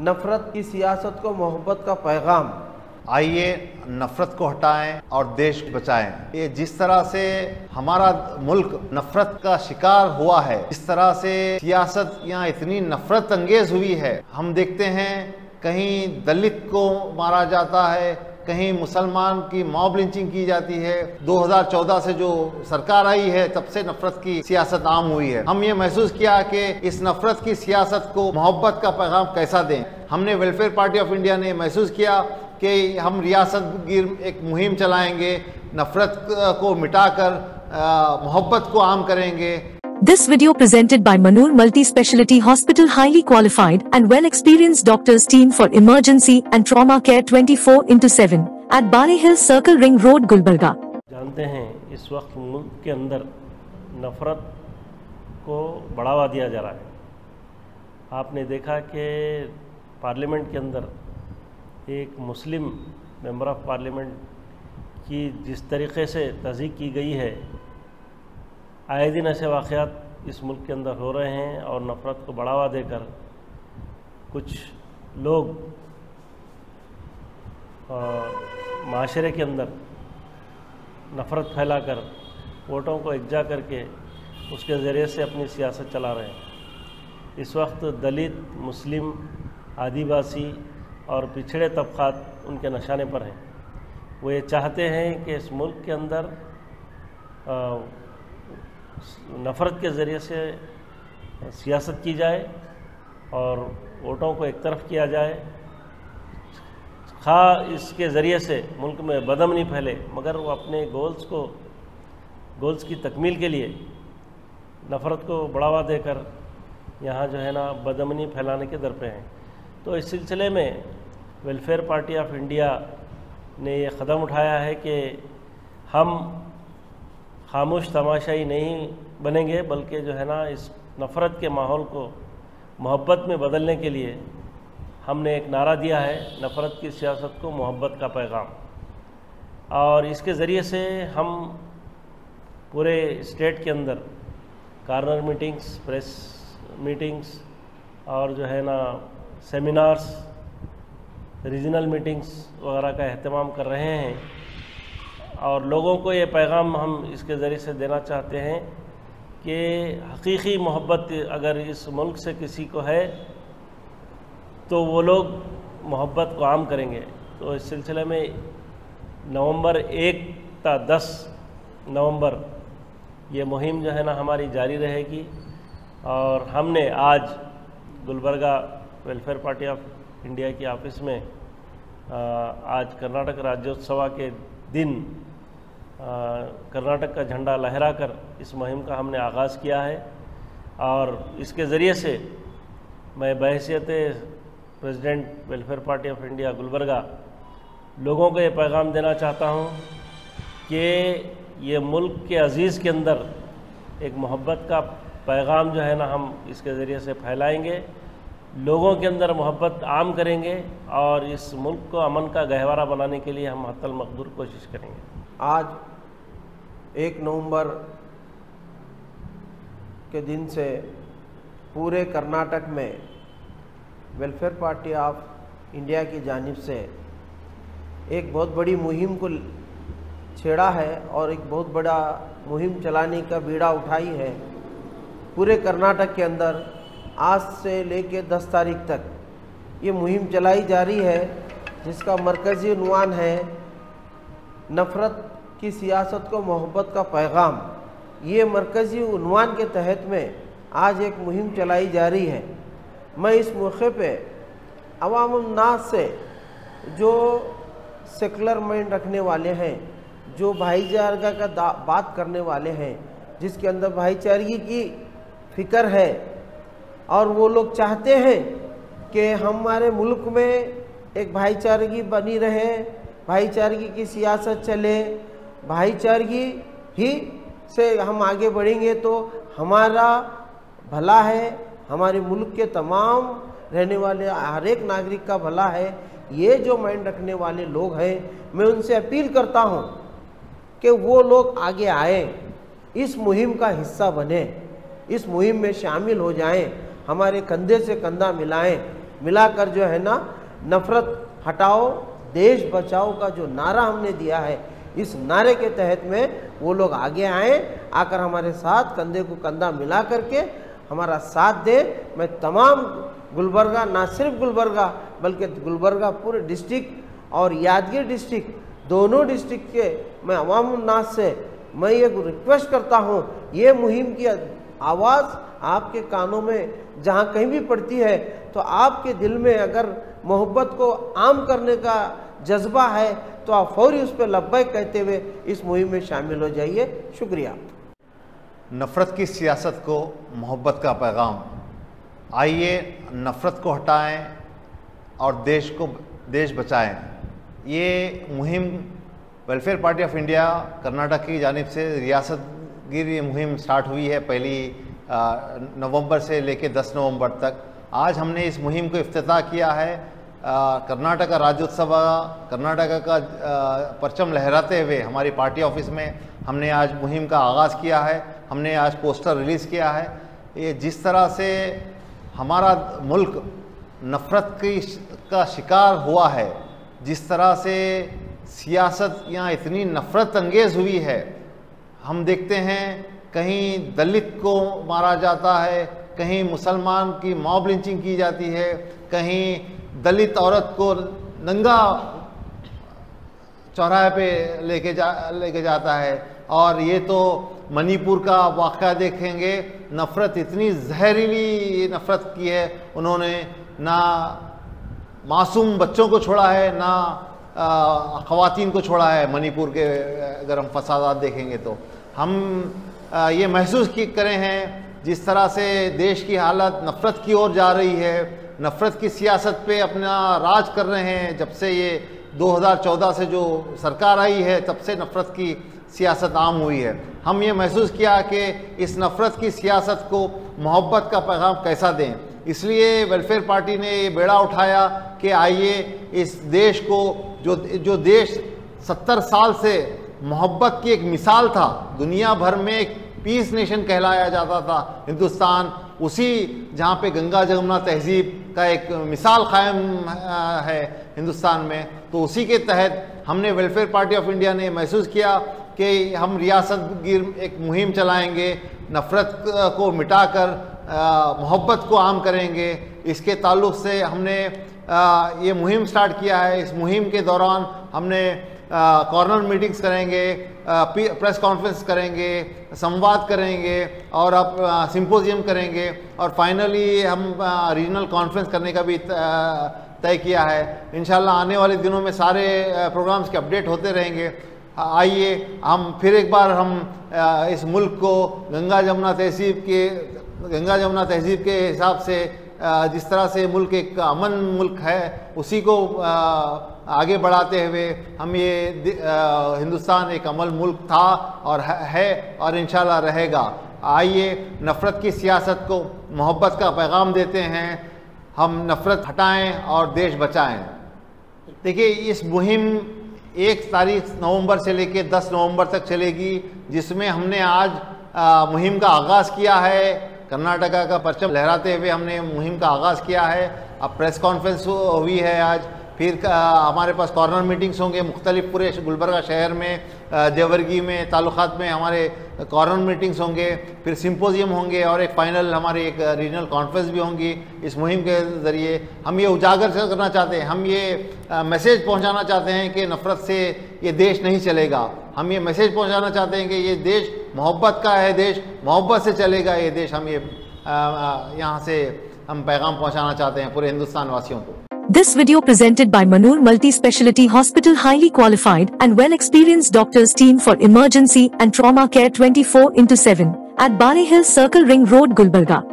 नफरत की सियासत को मोहब्बत का पैगाम। आइए नफरत को हटाएं और देश बचाएं। ये जिस तरह से हमारा मुल्क नफरत का शिकार हुआ है, इस तरह से सियासत यहाँ इतनी नफरत अंगेज हुई है। हम देखते हैं कहीं दलित को मारा जाता है, कहीं मुसलमान की मॉब लिंचिंग की जाती है। 2014 से जो सरकार आई है तब से नफरत की सियासत आम हुई है। हम ये महसूस किया कि इस नफरत की सियासत को मोहब्बत का पैगाम कैसा दें। हमने वेलफेयर पार्टी ऑफ इंडिया ने महसूस किया कि हम रियासत गिर एक मुहिम चलाएंगे, नफरत को मिटाकर मोहब्बत को आम करेंगे। This video presented by Manur Multi-Speciality Hospital, highly qualified and well-experienced doctors team for emergency and trauma care 24/7 at Bari Hill Circle Ring Road, Gulbarga। जानते हैं इस वक्त मुल्क के अंदर नफरत को बढ़ावा दिया जा रहा है। आपने देखा कि पार्लियामेंट के अंदर एक मुस्लिम मेंबर ऑफ पार्लियामेंट की जिस तरीके से तज़ीक़ की गई है, आए दिन ऐसे वाक़यात इस मुल्क के अंदर हो रहे हैं और नफ़रत को बढ़ावा देकर कुछ लोग माशरे के अंदर नफ़रत फैलाकर वोटों को एकजा करके उसके ज़रिए से अपनी सियासत चला रहे हैं। इस वक्त दलित, मुस्लिम, आदिवासी और पिछड़े तबक़ात उनके निशाने पर हैं। वो ये चाहते हैं कि इस मुल्क के अंदर नफ़रत के ज़रिए से सियासत की जाए और वोटों को एक तरफ किया जाए। खा इसके ज़रिए से मुल्क में बदअमनी फैले, मगर वो अपने गोल्स की तकमील के लिए नफ़रत को बढ़ावा देकर यहाँ जो है ना बदअमनी फैलाने के दर पे हैं। तो इस सिलसिले में वेलफेयर पार्टी ऑफ इंडिया ने ये कदम उठाया है कि हम खामोश तमाशाई नहीं बनेंगे, बल्कि जो है ना इस नफ़रत के माहौल को मोहब्बत में बदलने के लिए हमने एक नारा दिया है, नफ़रत की सियासत को मोहब्बत का पैगाम। और इसके ज़रिए से हम पूरे स्टेट के अंदर कॉर्नर मीटिंग्स, प्रेस मीटिंग्स और जो है ना सेमिनार्स, रीजनल मीटिंग्स वगैरह का अहतमाम कर रहे हैं। और लोगों को ये पैगाम हम इसके ज़रिए से देना चाहते हैं कि हकीकी मोहब्बत अगर इस मुल्क से किसी को है तो वो लोग मोहब्बत को आम करेंगे। तो इस सिलसिले में नवंबर 1 ता 10 नवंबर ये मुहिम जो है ना हमारी जारी रहेगी। और हमने आज Gulbarga welfare party of India की ऑफिस में आज कर्नाटक राज्योत्सव के दिन कर्नाटक का झंडा लहराकर इस मुहिम का हमने आगाज़ किया है। और इसके ज़रिए से मैं बहैसियत president welfare party of India Gulbarga लोगों को ये पैगाम देना चाहता हूँ कि ये मुल्क के अज़ीज़ के अंदर एक मोहब्बत का पैगाम जो है ना हम इसके ज़रिए से फैलाएंगे, लोगों के अंदर मोहब्बत आम करेंगे और इस मुल्क को अमन का गहवारा बनाने के लिए हम हत्तल मक़दूर कोशिश करेंगे। आज 1 नवंबर के दिन से पूरे कर्नाटक में वेलफेयर पार्टी ऑफ इंडिया की जानिब से एक बहुत बड़ी मुहिम को छेड़ा है और एक बहुत बड़ा मुहिम चलाने का बीड़ा उठाई है। पूरे कर्नाटक के अंदर आज से लेके 10 तारीख तक ये मुहिम चलाई जा रही है, जिसका मरकज़ी उन्वान है नफ़रत की सियासत को मोहब्बत का पैगाम। ये मरकज़ी उन्वान के तहत में आज एक मुहिम चलाई जा रही है। मैं इस मौके पे अवामुन नास से जो सेकुलर माइंड रखने वाले हैं, जो भाईचारा का बात करने वाले हैं, जिसके अंदर भाईचारगी की फ़िक्र है और वो लोग चाहते हैं कि हमारे मुल्क में एक भाईचारगी बनी रहे, भाईचारगी की सियासत चले, भाईचारगी ही से हम आगे बढ़ेंगे तो हमारा भला है, हमारे मुल्क के तमाम रहने वाले हर एक नागरिक का भला है। ये जो माइंड रखने वाले लोग हैं, मैं उनसे अपील करता हूँ कि वो लोग आगे आए, इस मुहिम का हिस्सा बने, इस मुहिम में शामिल हो जाएं, हमारे कंधे से कंधा मिलाएं। मिलाकर जो है ना, नफरत हटाओ देश बचाओ का जो नारा हमने दिया है, इस नारे के तहत में वो लोग आगे आए, आकर हमारे साथ कंधे को कंधा मिला करके हमारा साथ दे। मैं तमाम गुलबर्गा, ना सिर्फ गुलबर्गा बल्कि गुलबर्गा पूरे डिस्ट्रिक्ट और यादगीर डिस्ट्रिक्ट, दोनों डिस्ट्रिक्ट के मैं अवाम उन्नास से मैं ये रिक्वेस्ट करता हूँ, ये मुहिम की आवाज़ आपके कानों में जहाँ कहीं भी पड़ती है तो आपके दिल में अगर मोहब्बत को आम करने का जज्बा है तो आप फौरी उस पर लब्बैक कहते हुए इस मुहिम में शामिल हो जाइए। शुक्रिया। नफ़रत की सियासत को मोहब्बत का पैगाम। आइए नफ़रत को हटाएं और देश बचाएं। ये मुहिम welfare party of India Karnataka की जानिब से रियासतगीर ये मुहिम स्टार्ट हुई है पहली नवंबर से लेकर 10 नवंबर तक। आज हमने इस मुहिम को इफ्तिताह किया है। कर्नाटक राज्योत्सव, कर्नाटक का परचम लहराते हुए हमारी पार्टी ऑफिस में हमने आज मुहिम का आगाज़ किया है। हमने आज पोस्टर रिलीज़ किया है। ये जिस तरह से हमारा मुल्क नफ़रत का शिकार हुआ है, जिस तरह से सियासत यहाँ इतनी नफ़रत अंगेज़ हुई है, हम देखते हैं कहीं दलित को मारा जाता है, कहीं मुसलमान की मॉब लिंचिंग की जाती है, कहीं दलित औरत को नंगा चौराहे पे लेके जाता है। और ये तो मणिपुर का वाक़या देखेंगे, नफ़रत इतनी जहरीली नफ़रत की है उन्होंने, ना मासूम बच्चों को छोड़ा है ना ख़वातीन को छोड़ा है। मणिपुर के अगर हम फसादात देखेंगे तो हम ये महसूस करे हैं जिस तरह से देश की हालत नफ़रत की ओर जा रही है, नफ़रत की सियासत पे अपना राज कर रहे हैं। जब से ये 2014 से जो सरकार आई है तब से नफ़रत की सियासत आम हुई है। हम ये महसूस किया कि इस नफ़रत की सियासत को मोहब्बत का पैगाम कैसा दें, इसलिए वेलफेयर पार्टी ने ये बेड़ा उठाया कि आइए इस देश को जो देश 70 साल से मोहब्बत की एक मिसाल था, दुनिया भर में एक पीस नेशन कहलाया जाता था हिंदुस्तान, उसी जहाँ पे गंगा जमुना तहजीब का एक मिसाल कायम है हिंदुस्तान में, तो उसी के तहत हमने वेलफेयर पार्टी ऑफ इंडिया ने महसूस किया कि हम रियासतगीर एक मुहिम चलाएंगे, नफ़रत को मिटाकर मोहब्बत को आम करेंगे। इसके ताल्लुक़ से हमने ये मुहिम स्टार्ट किया है। इस मुहिम के दौरान हमने कॉर्नर मीटिंग्स करेंगे, प्रेस कॉन्फ्रेंस करेंगे, संवाद करेंगे और अब सिंपोजियम करेंगे और फाइनली हम रीजनल कॉन्फ्रेंस करने का भी तय किया है। इंशाल्लाह आने वाले दिनों में सारे प्रोग्राम्स के अपडेट होते रहेंगे। आइए हम फिर एक बार हम इस मुल्क को गंगा जमुना तहजीब के हिसाब से जिस तरह से मुल्क एक अमन मुल्क है उसी को आगे बढ़ाते हुए हम ये हिंदुस्तान एक अमन मुल्क था और है और इंशाल्लाह रहेगा। आइए नफ़रत की सियासत को मोहब्बत का पैगाम देते हैं, हम नफ़रत हटाएं और देश बचाएं। देखिए इस मुहिम 1 तारीख नवंबर से लेकर 10 नवंबर तक चलेगी, जिसमें हमने आज मुहिम का आगाज़ किया है। कर्नाटका का परचम लहराते हुए हमने मुहिम का आगाज़ किया है। अब प्रेस कॉन्फ्रेंस हुई है आज, फिर हमारे पास कॉर्नर मीटिंग्स होंगे मुख्तलिफ पूरे गुलबर्गा शहर में, देवरगी में, ताल्लुकात में हमारे कॉर्नर मीटिंग्स होंगे, फिर सिंपोजियम होंगे और एक फ़ाइनल हमारी एक रीजनल कॉन्फ्रेंस भी होंगी। इस मुहिम के ज़रिए हम ये उजागर करना चाहते हैं, हम ये मैसेज पहुंचाना चाहते हैं कि नफ़रत से ये देश नहीं चलेगा। हम ये मैसेज पहुंचाना चाहते हैं कि ये देश मोहब्बत का है, देश मोहब्बत से चलेगा ये देश। हम ये यहाँ से हम पैगाम पहुँचाना चाहते हैं पूरे हिंदुस्तान वासियों को। This video presented by Manur Multi-Speciality Hospital, highly qualified and well-experienced doctors team for emergency and trauma care 24/7 at Bali Hills Circle Ring Road, Gulbarga.